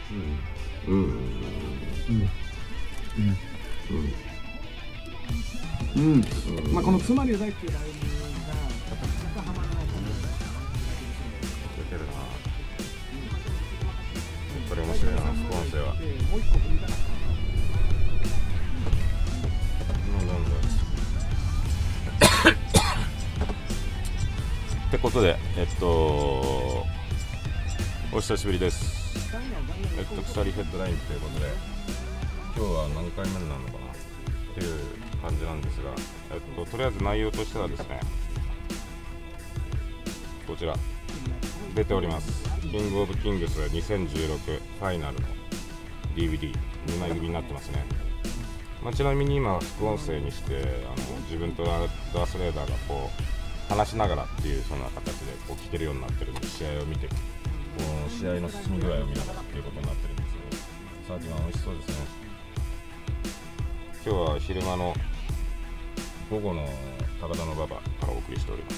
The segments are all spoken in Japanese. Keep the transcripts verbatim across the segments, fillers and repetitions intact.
うんうんうんうんうんうん。まあこの「つまりは大」っていうライブがなかなかハマらない感じだ。 出てるな。これ面白いな、副音声は。 もう一個踏みたかった。 ってことで、えっと、お久しぶりです。えっと、鎖ヘッドラインということで、今日は何回目になるのかなっていう感じなんですが、えっと、とりあえず内容としてはですね、こちら、出ております。キングオブキングスにせんじゅうろくファイナルの ディーブイディーにまい組になってますね。まあ、ちなみに今は副音声にして、あの自分とダースレーダーがこう話しながらっていうそんな形でこう聞けるようになってるんで、試合を見てこの試合の進み具合を見ながらっていうことになってるんですけど、サーティワン美味しそうですね。今日は昼間の午後の高田の馬場からお送りしております。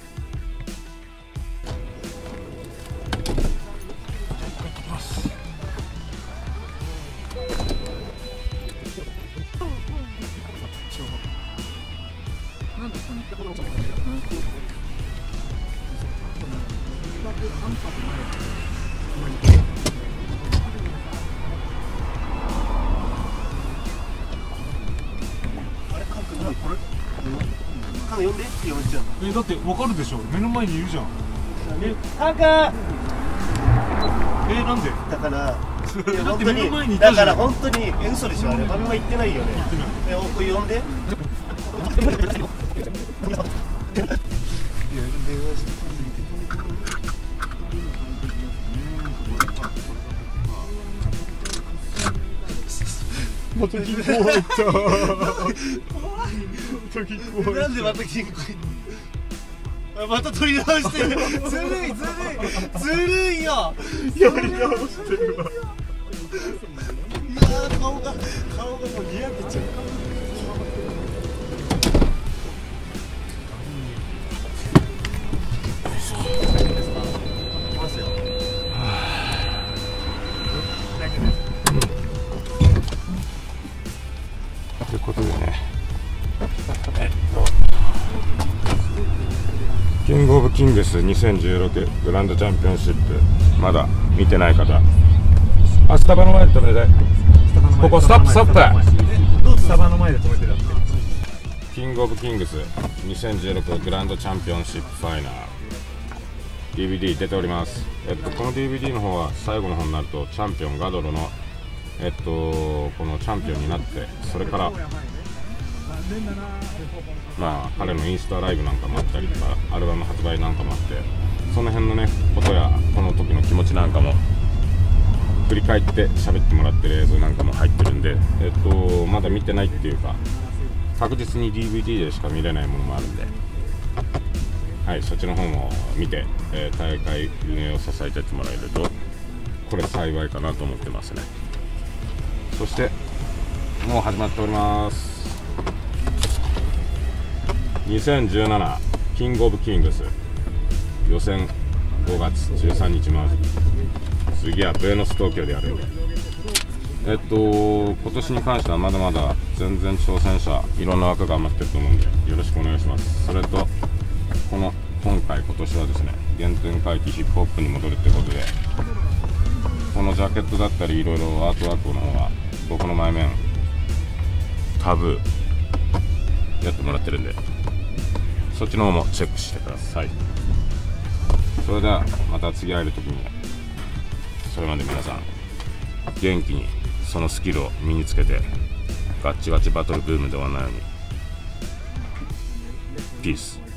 呼んでって呼んじゃう。 え、だってわかるでしょ、目の前にいるじゃん。 え、タカ。 え、なんで？ だから、 だって目の前にいだたじゃん。 から本当にえ、嘘でしょあれ。ファミマ行ってないよね。え、おこれ呼んで。いや、電話して。 また銀行入った。 なんでまた銀行入った。また取り直してる。ずるいずるいずるいよ。 やり直してるわ。 いやー、顔が顔がもうにやけちゃう。いきますよ。 ということでね、えっとキングオブキングスにせんじゅうろくグランドチャンピオンシップ、まだ見てない方、あ、スタバの前で止めて、ここストップストップ、 スタバの前で止めてるって。 キングオブキングスにせんじゅうろくグランドチャンピオンシップファイナル ディーブイディー 出ております。えっとこの ディーブイディー の方は最後の方になるとチャンピオンガドロのえっとこのチャンピオンになって、それからまあ彼のインスタライブなんかもあったりとか、アルバム発売なんかもあって、その辺のねことやこの時の気持ちなんかも振り返って喋ってもらってる映像なんかも入ってるんで、えっとまだ見てないっていうか確実に ディーブイディー でしか見れないものもあるんで、はい、そっちの方も見て、えー、大会運営を支えてってもらえるとこれ幸いかなと思ってますね。そしてもう始まっております。にせんじゅうななキングオブキングス予選ごがつじゅうさんにちまで、次はブエノス東京でやるんで、えっと今年に関してはまだまだ全然挑戦者いろんな枠が余ってると思うんでよろしくお願いします。それとこの今回今年はですね、原点回帰ヒップホップに戻るってことで、このジャケットだったりいろいろアートワークの方は僕の前面タブーやってもらってるんで、そっちの方もチェックしてください。それではまた次会える時に、それまで皆さん元気にそのスキルを身につけてガッチガチバトルブームで終わらないように。ピース。